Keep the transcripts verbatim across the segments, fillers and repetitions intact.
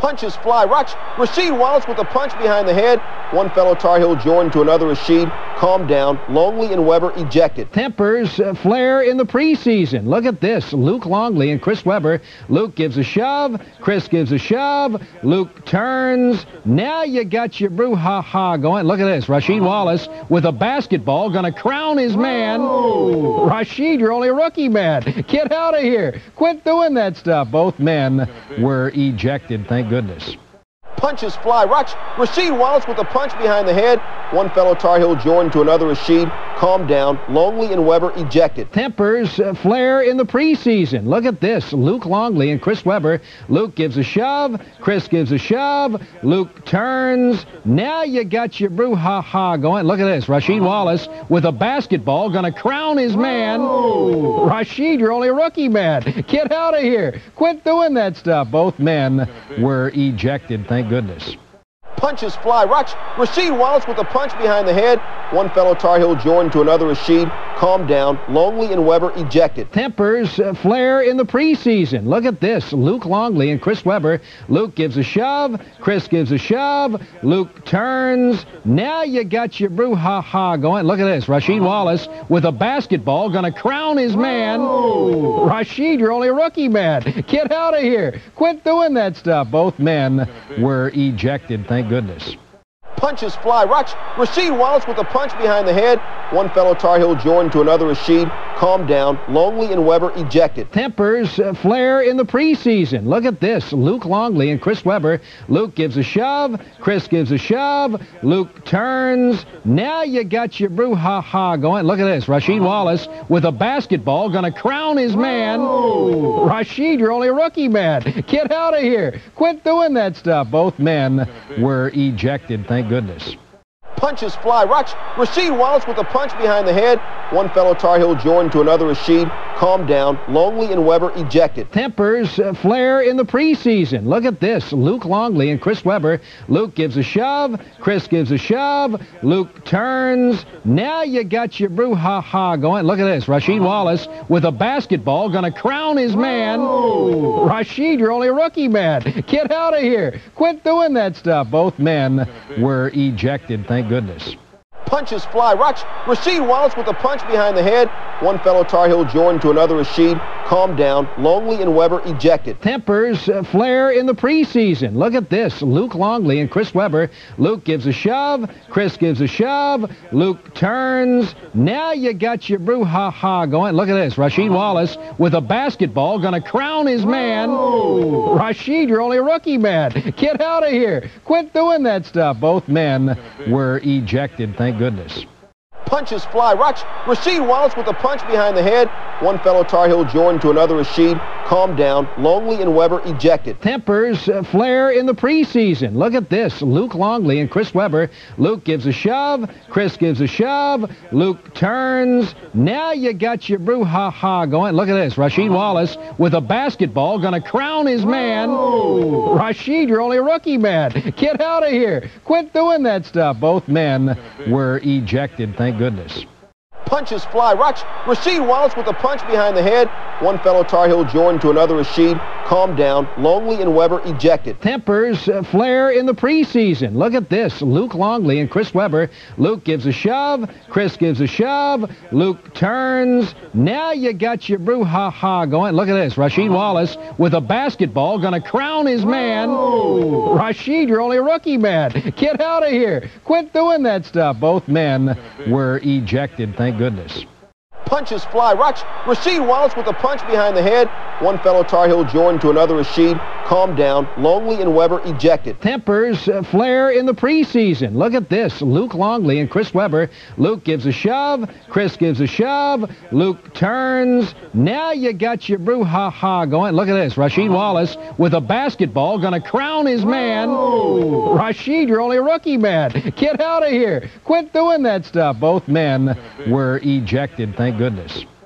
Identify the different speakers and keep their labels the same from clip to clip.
Speaker 1: Punches fly. Watch Rasheed Wallace with a punch behind the head. One fellow Tar Heel Jordan to another Rasheed. Calm down. Longley and Weber ejected.
Speaker 2: Tempers uh, flare in the preseason. Look at this. Luke Longley and Chris Weber. Luke gives a shove. Chris gives a shove. Luke turns. Now you got your brouhaha going. Look at this. Rasheed Wallace with a basketball going to crown his man. Oh. Rasheed, you're only a rookie man. Get out of here. Quit doing that stuff. Both men were ejected. Thank goodness.
Speaker 1: Punches fly. Watch Rasheed Wallace with a punch behind the head. One fellow Tar Heel Jordan to another Rasheed. Calm down. Longley and Weber ejected.
Speaker 2: Tempers uh, flare in the preseason. Look at this. Luke Longley and Chris Weber. Luke gives a shove. Chris gives a shove. Luke turns. Now you got your brouhaha going. Look at this. Rasheed Wallace with a basketball going to crown his man. Oh. Rasheed, you're only a rookie man. Get out of here. Quit doing that stuff. Both men were ejected. Thank goodness.
Speaker 1: Punches fly. Watch Rasheed Wallace with a punch behind the head. One fellow Tar Heel Jordan to another Rasheed. Calm down. Longley and Weber ejected.
Speaker 2: Tempers uh, flare in the preseason. Look at this. Luke Longley and Chris Weber. Luke gives a shove. Chris gives a shove. Luke turns. Now you got your brouhaha going. Look at this. Rasheed Wallace with a basketball going to crown his man. Oh. Rasheed, you're only a rookie man. Get out of here. Quit doing that stuff. Both men were ejected. Thank goodness.
Speaker 1: Punches fly. Watch Rasheed Wallace with a punch behind the head. One fellow Tar Heel Jordan to another Rasheed. Calm down. Longley and Weber ejected.
Speaker 2: Tempers uh, flare in the preseason. Look at this. Luke Longley and Chris Weber. Luke gives a shove. Chris gives a shove. Luke turns. Now you got your brouhaha going. Look at this. Rasheed Wallace with a basketball going to crown his man. Oh. Rasheed, you're only a rookie man. Get out of here. Quit doing that stuff. Both men were ejected. Thank goodness.
Speaker 1: Punches fly. Watch Rasheed Wallace with a punch behind the head. One fellow Tar Heel Jordan to another Rasheed. Calm down. Longley and Weber ejected.
Speaker 2: Tempers uh, flare in the preseason. Look at this. Luke Longley and Chris Weber. Luke gives a shove. Chris gives a shove. Luke turns. Now you got your brouhaha going. Look at this. Rasheed Wallace with a basketball going to crown his man. Oh. Rasheed, you're only a rookie man. Get out of here. Quit doing that stuff. Both men were ejected. Thank goodness.
Speaker 1: Punches fly. Watch Rasheed Wallace with a punch behind the head. One fellow Tar Heel Jordan to another Rasheed. Calm down. Longley and Weber ejected.
Speaker 2: Tempers uh, flare in the preseason. Look at this. Luke Longley and Chris Weber. Luke gives a shove. Chris gives a shove. Luke turns. Now you got your brouhaha going. Look at this. Rasheed Wallace with a basketball going to crown his man. Oh. Rasheed, you're only a rookie man. Get out of here. Quit doing that stuff. Both men were ejected. Thank goodness.
Speaker 1: Punches fly. Watch Rasheed Wallace with a punch behind the head. One fellow Tar Heel Jordan to another Rasheed. Calm down. Longley and Weber ejected.
Speaker 2: Tempers uh, flare in the preseason. Look at this. Luke Longley and Chris Weber. Luke gives a shove. Chris gives a shove. Luke turns. Now you got your brouhaha going. Look at this. Rasheed Wallace with a basketball going to crown his man. Oh. Rasheed, you're only a rookie man. Get out of here. Quit doing that stuff. Both men were ejected. Thank goodness.
Speaker 1: Punches fly. Watch Rasheed Wallace with a punch behind the head. One fellow Tar Heel Jordan to another Rasheed. Calm down. Longley and Weber ejected.
Speaker 2: Tempers uh, flare in the preseason. Look at this. Luke Longley and Chris Weber. Luke gives a shove. Chris gives a shove. Luke turns. Now you got your brouhaha going. Look at this. Rasheed Wallace with a basketball going to crown his man. Oh. Rasheed, you're only a rookie man. Get out of here. Quit doing that stuff. Both men were ejected. Thank goodness.
Speaker 1: Punches fly. Watch Rasheed Wallace with a punch behind the head. One fellow Tar Heel Jordan to another Rasheed. Calm down. Longley and Weber ejected.
Speaker 2: Tempers uh, flare in the preseason. Look at this. Luke Longley and Chris Weber. Luke gives a shove. Chris gives a shove. Luke turns. Now you got your brouhaha going. Look at this. Rasheed Wallace with a basketball going to crown his man. Oh. Rasheed, you're only a rookie man. Get out of here. Quit doing that stuff. Both men were ejected. Thank goodness.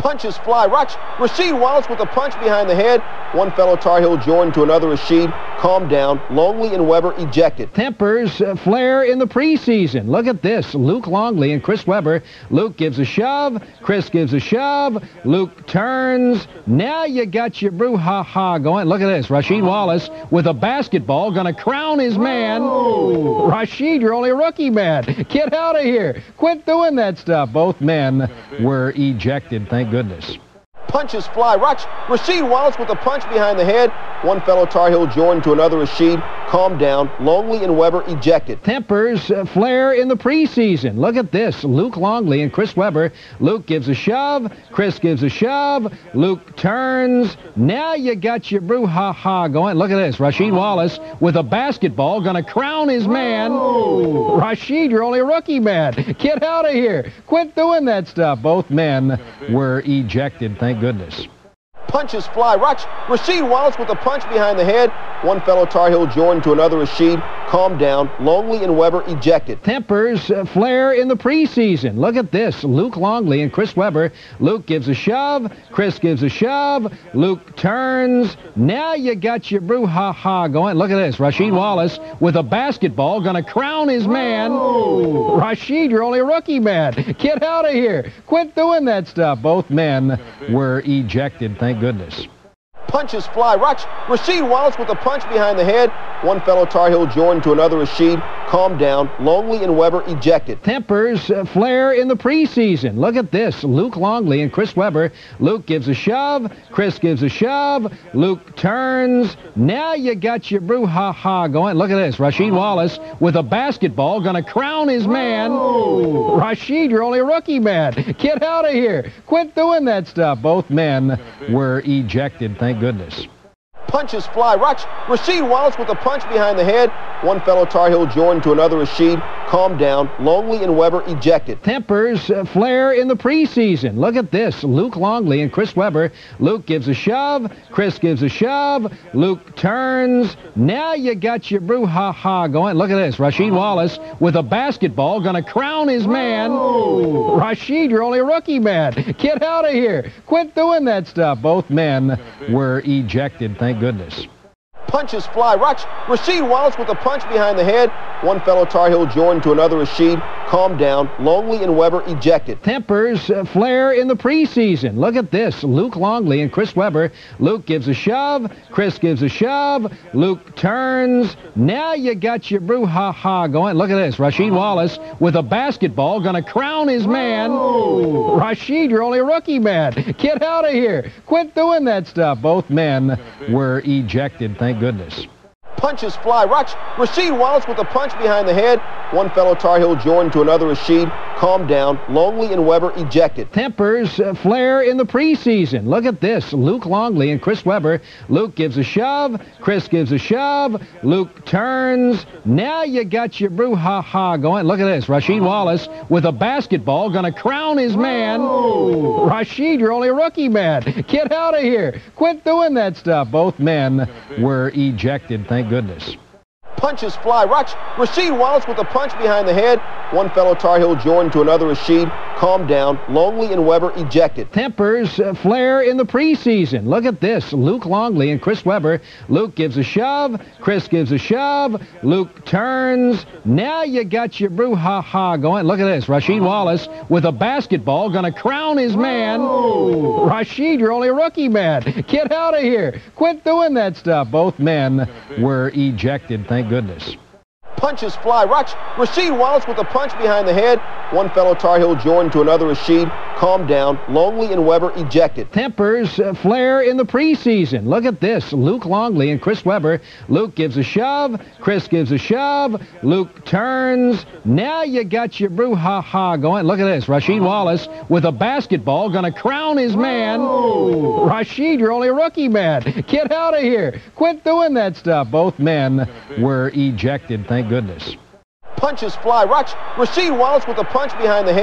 Speaker 1: Punches fly. Watch Rasheed Wallace with a punch behind the head. One fellow Tar Heel Jordan to another Rasheed. Calmed down. Longley and Weber ejected.
Speaker 2: Tempers uh, flare in the preseason. Look at this. Luke Longley and Chris Weber. Luke gives a shove. Chris gives a shove. Luke turns. Now you got your brouhaha going. Look at this. Rasheed Wallace with a basketball going to crown his man. Oh. Rasheed, you're only a rookie, man. Get out of here. Quit doing that stuff. Both men were ejected. Thank goodness.
Speaker 1: Punches fly. Watch Rasheed Wallace with a punch behind the head. One fellow Tar Heel Jordan to another Rasheed. Calmed down. Longley and Weber ejected.
Speaker 2: Tempers uh, flare in the preseason. Look at this. Luke Longley and Chris Weber. Luke gives a shove. Chris gives a shove. Luke turns. Now you got your brouhaha going. Look at this. Rasheed Wallace with a basketball going to crown his man. Oh. Rasheed, you're only a rookie, man. Get out of here. Quit doing that stuff. Both men were ejected. Thank goodness.
Speaker 1: Punches fly. Watch Rasheed Wallace with a punch behind the head. One fellow Tar Heel Jordan to another Rasheed. Calmed down. Longley and Weber ejected.
Speaker 2: Tempers uh, flare in the preseason. Look at this. Luke Longley and Chris Weber. Luke gives a shove. Chris gives a shove. Luke turns. Now you got your brouhaha going. Look at this. Rasheed Wallace with a basketball going to crown his man. Oh. Rasheed, you're only a rookie, man. Get out of here. Quit doing that stuff. Both men were ejected. Thank goodness.
Speaker 1: Punches fly. Watch Rasheed Wallace with a punch behind the head. One fellow Tar Heel Jordan to another Rasheed. Calmed down. Longley and Weber ejected.
Speaker 2: Tempers uh, flare in the preseason. Look at this. Luke Longley and Chris Weber. Luke gives a shove. Chris gives a shove. Luke turns. Now you got your brouhaha going. Look at this. Rasheed Wallace with a basketball going to crown his man. Oh. Rasheed, you're only a rookie, man. Get out of here. Quit doing that stuff. Both men were ejected. Thank goodness.
Speaker 1: Punches fly. Watch Rasheed Wallace with a punch behind the head. One fellow Tar Heel Jordan to another Rasheed. Calmed down. Longley and Weber ejected.
Speaker 2: Tempers uh, flare in the preseason. Look at this. Luke Longley and Chris Weber. Luke gives a shove. Chris gives a shove. Luke turns. Now you got your brouhaha going. Look at this. Rasheed Wallace with a basketball going to crown his man. Oh. Rasheed, you're only a rookie, man. Get out of here. Quit doing that stuff. Both men were ejected. Thank goodness.
Speaker 1: Punches fly. Watch Rasheed Wallace with a punch behind the head. One fellow Tar Heel Jordan to another Rasheed. Calmed down. Longley and Weber ejected.
Speaker 2: Tempers uh, flare in the preseason. Look at this. Luke Longley and Chris Weber. Luke gives a shove. Chris gives a shove. Luke turns. Now you got your brouhaha going. Look at this. Rasheed Wallace with a basketball going to crown his man. Oh. Rasheed, you're only a rookie, man. Get out of here. Quit doing that stuff. Both men were ejected. Thank goodness.
Speaker 1: Punches fly. Watch Rasheed Wallace with a punch behind the head. One fellow Tar Heel Jordan to another Rasheed. Calmed down. Longley and Weber ejected.
Speaker 2: Tempers uh, flare in the preseason. Look at this. Luke Longley and Chris Weber. Luke gives a shove. Chris gives a shove. Luke turns. Now you got your brouhaha going. Look at this. Rasheed Wallace with a basketball going to crown his man. Oh. Rasheed, you're only a rookie, man. Get out of here. Quit doing that stuff. Both men were ejected. Thank goodness.
Speaker 1: Punches fly. Watch Rasheed Wallace with a punch behind the head. One fellow Tar Heel Jordan to another Rasheed. Calmed down. Longley and Weber ejected.
Speaker 2: Tempers uh, flare in the preseason. Look at this. Luke Longley and Chris Weber. Luke gives a shove. Chris gives a shove. Luke turns. Now you got your brouhaha going. Look at this. Rasheed Wallace with a basketball going to crown his man. Oh. Rasheed, you're only a rookie, man. Get out of here. Quit doing that stuff. Both men were ejected. Thank goodness.
Speaker 1: Punches fly. Watch Rasheed Wallace with a punch behind the head. One fellow Tar Heel Jordan to another Rasheed. Calmed down. Longley and Weber ejected.
Speaker 2: Tempers uh, flare in the preseason. Look at this. Luke Longley and Chris Weber. Luke gives a shove. Chris gives a shove. Luke turns. Now you got your brouhaha going. Look at this. Rasheed Wallace with a basketball going to crown his man. Oh. Rasheed, you're only a rookie, man. Get out of here. Quit doing that stuff. Both men were ejected. Thank goodness.
Speaker 1: Punches fly. Watch Rasheed Wallace with a punch behind the head.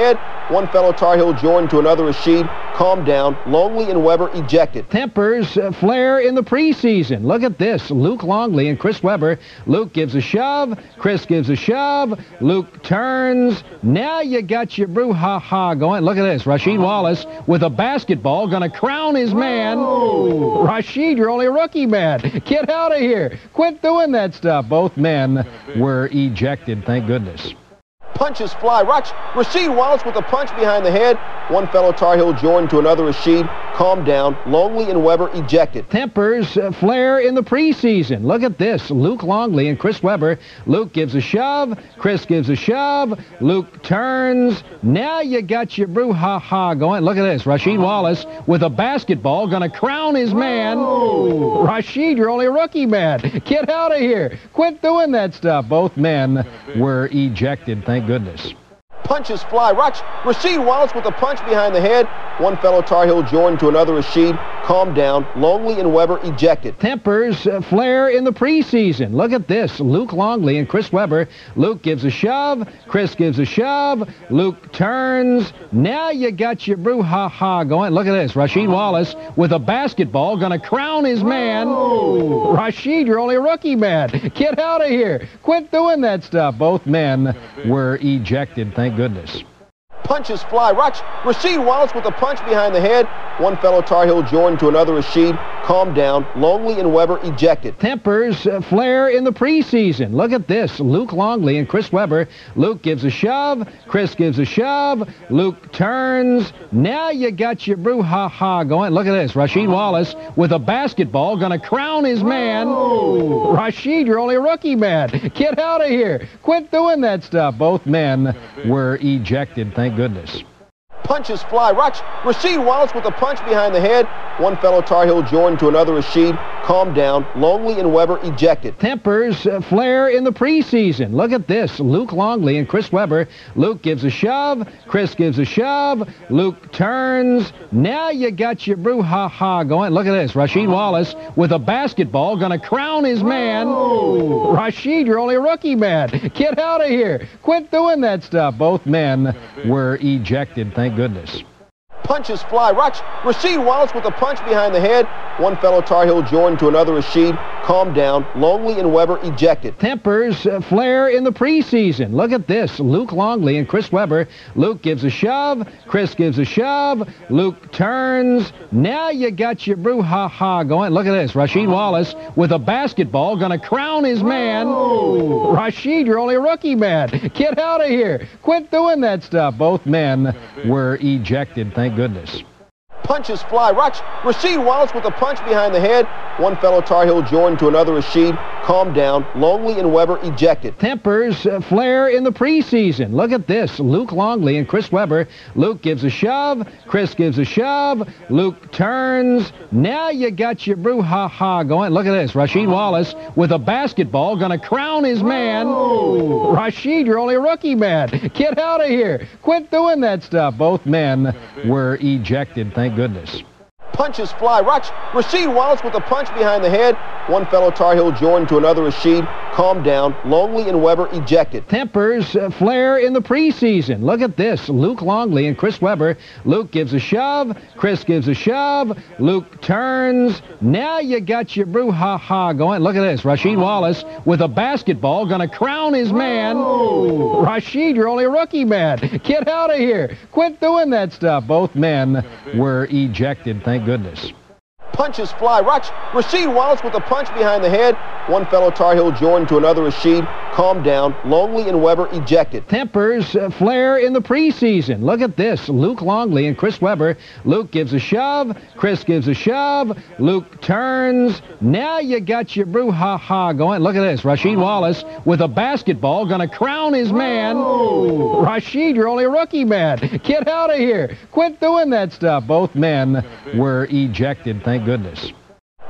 Speaker 1: One fellow Tar Heel Jordan to another Rashid. Calmed down. Longley and Weber ejected.
Speaker 2: Tempers uh, flare in the preseason. Look at this. Luke Longley and Chris Weber. Luke gives a shove. Chris gives a shove. Luke turns. Now you got your brouhaha going. Look at this. Rasheed Wallace with a basketball going to crown his man. Oh. Rasheed, you're only a rookie, man. Get out of here. Quit doing that stuff. Both men were ejected, thank goodness.
Speaker 1: Punches fly. Watch Rasheed Wallace with a punch behind the head. One fellow Tar Heel Jordan to another Rashid. Calmed down. Longley and Weber ejected.
Speaker 2: Tempers uh, flare in the preseason. Look at this. Luke Longley and Chris Weber. Luke gives a shove. Chris gives a shove. Luke turns. Now you got your brouhaha going. Look at this. Rasheed Wallace with a basketball going to crown his man. Oh. Rasheed, you're only a rookie, man. Get out of here. Quit doing that stuff. Both men were ejected, thank goodness.
Speaker 1: Punches fly. Watch Rasheed Wallace with a punch behind the head. One fellow Tar Heel Jordan to another Rashid. Calmed down. Longley and Weber ejected.
Speaker 2: Tempers uh, flare in the preseason. Look at this. Luke Longley and Chris Weber. Luke gives a shove. Chris gives a shove. Luke turns. Now you got your brouhaha going. Look at this. Rasheed Wallace with a basketball going to crown his man. Oh. Rasheed, you're only a rookie, man. Get out of here. Quit doing that stuff. Both men were ejected, thank goodness.
Speaker 1: Punches fly. Watch Rasheed Wallace with a punch behind the head. One fellow Tar Heel Jordan to another Rashid. Calmed down. Longley and Weber ejected.
Speaker 2: Tempers uh, flare in the preseason. Look at this. Luke Longley and Chris Weber. Luke gives a shove. Chris gives a shove. Luke turns. Now you got your brouhaha going. Look at this. Rasheed Wallace with a basketball going to crown his man. Oh. Rasheed, you're only a rookie, man. Get out of here. Quit doing that stuff. Both men were ejected, thank goodness.
Speaker 1: Punches fly. Watch Rasheed Wallace with a punch behind the head. One fellow Tar Heel Jordan to another Rashid. Calmed down. Longley and Weber ejected.
Speaker 2: Tempers uh, flare in the preseason. Look at this. Luke Longley and Chris Weber. Luke gives a shove. Chris gives a shove. Luke turns. Now you got your brouhaha going. Look at this. Rasheed Wallace with a basketball going to crown his man. Oh. Rasheed, you're only a rookie, man. Get out of here. Quit doing that stuff. Both men were ejected, thank goodness.
Speaker 1: Punches fly. Watch Rasheed Wallace with a punch behind the head. One fellow Tar Heel Jordan to another Rashid. Calmed down. Longley and Weber ejected.
Speaker 2: Tempers uh, flare in the preseason. Look at this. Luke Longley and Chris Weber. Luke gives a shove. Chris gives a shove. Luke turns. Now you got your brouhaha going. Look at this. Rasheed Wallace with a basketball going to crown his man. Oh. Rasheed, you're only a rookie, man. Get out of here. Quit doing that stuff. Both men were ejected, thank goodness.
Speaker 1: Punches fly. Watch Rasheed Wallace with a punch behind the head. One fellow Tar Heel Jordan to another Rashid. Calmed down. Longley and Weber ejected.
Speaker 2: Tempers uh, flare in the preseason. Look at this. Luke Longley and Chris Weber. Luke gives a shove. Chris gives a shove. Luke turns. Now you got your brouhaha going. Look at this. Rasheed Wallace with a basketball going to crown his man. Oh. Rasheed, you're only a rookie, man. Get out of here. Quit doing that stuff. Both men were ejected, thank goodness.
Speaker 1: Punches fly. Watch Rasheed Wallace with a punch behind the head. One fellow Tar Heel Jordan to another Rashid. Calmed down. Longley and Weber ejected.
Speaker 2: Tempers uh, flare in the preseason. Look at this. Luke Longley and Chris Weber. Luke gives a shove. Chris gives a shove. Luke turns. Now you got your brouhaha going. Look at this. Rasheed Wallace with a basketball going to crown his man. Oh. Rasheed, you're only a rookie, man. Get out of here. Quit doing that stuff. Both men were ejected, thank goodness.
Speaker 1: Punches fly. Watch Rasheed Wallace with a punch behind the head. One fellow Tar Heel Jordan to another Rashid. Calmed down. Longley and Weber ejected.
Speaker 2: Tempers uh, flare in the preseason. Look at this. Luke Longley and Chris Weber. Luke gives a shove. Chris gives a shove. Luke turns. Now you got your brouhaha going. Look at this. Rasheed Wallace with a basketball going to crown his man. Oh. Rasheed, you're only a rookie, man. Get out of here. Quit doing that stuff. Both men were ejected, thank goodness.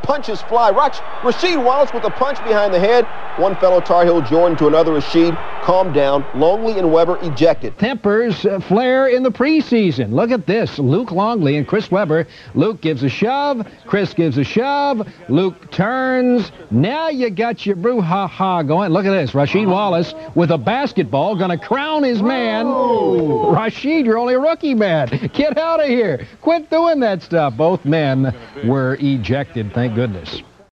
Speaker 1: punches fly. Watch Rasheed Wallace with a punch behind the head. One fellow Tar Heel Jordan to another Rasheed. Calm down. Longley and Weber ejected.
Speaker 2: Tempers uh, flare in the preseason. Look at this. Luke Longley and Chris Weber. Luke gives a shove. Chris gives a shove. Luke turns. Now you got your brouhaha going. Look at this. Rasheed Wallace with a basketball going to crown his man.
Speaker 1: Whoa.
Speaker 2: Rasheed, you're only a rookie, man. Get out of here. Quit doing that stuff. Both men were ejected, thank goodness.